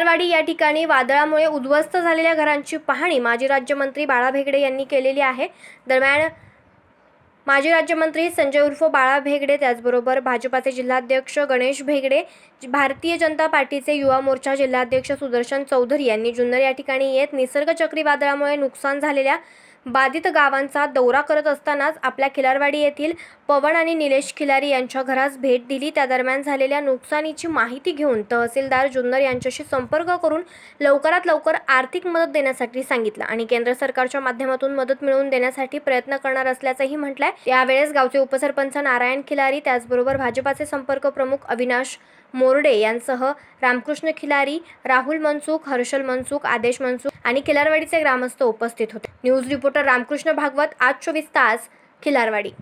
खिलारवाडी या ठिकाणी वादळामुळे उद्ध्वस्त झालेल्या घरांची पाहणी माजी राज्यमंत्री बाळा भेगडे यांनी केलेली आहे। दरम्यान माजी राज्यमंत्री संजय उर्फ बाळा भेगडे, त्याचबरोबर भाजपाचे जिल्हाध्यक्ष गणेश भेगडे, भारतीय जनता पार्टीचे युवा मोर्चा जिल्हाध्यक्ष सुदर्शन चौधरी यांनी जुन्नर या ठिकाणी येत निसर्ग चक्रीवादळामुळे नुकसान झालेल्या बाधित गावांचा दौरा करत असतानाच आपल्या खिलारवाडी येथील पवन आणि निलेश खिलारी यांच्या घरास भेट दिली। त्या दरम्यान झालेल्या नुकसानीची माहिती घेऊन तहसीलदार जुन्नर यांच्याशी संपर्क करून लवकरात लवकर आर्थिक मदत देण्यासाठी सांगितलं आणि केंद्र सरकारच्या माध्यमातून मदत मिळवून देण्यासाठी प्रयत्न करणार असल्याचंही म्हटलंय। यावेळेस गावचे उपसरपंच नारायण खिलारी, त्याचबरोबर भाजपाचे संपर्क प्रमुख अविनाश मोरडे यांसह रामकृष्ण खिलारी, राहुल मनसुख, हर्षल मनसुख, आदेश मनसुख आणि खिलारवाडीचे ग्रामस्थ उपस्थित होते। न्यूज रिपोर्टर रामकृष्ण भागवत, आज 24 तास, खिलारवाडी।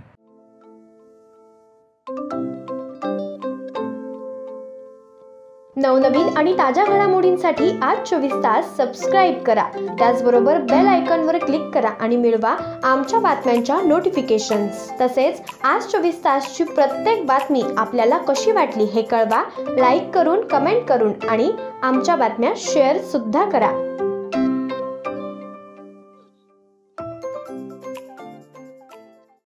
नवनवीन आणि ताज्या घडामोडींसाठी आज 24 तास सबस्क्राइब करा। त्याचबरोबर बेल आयकॉनवर क्लिक करा आणि मिळवा आमच्या बातम्यांच्या नोटिफिकेशन्स। तसेच आज 24 तासची प्रत्येक बातमी आपल्याला कशी वाटली हे कळवा, लाईक करून, कमेंट करून आणि आमच्या बातम्या शेअर सुद्धा करा।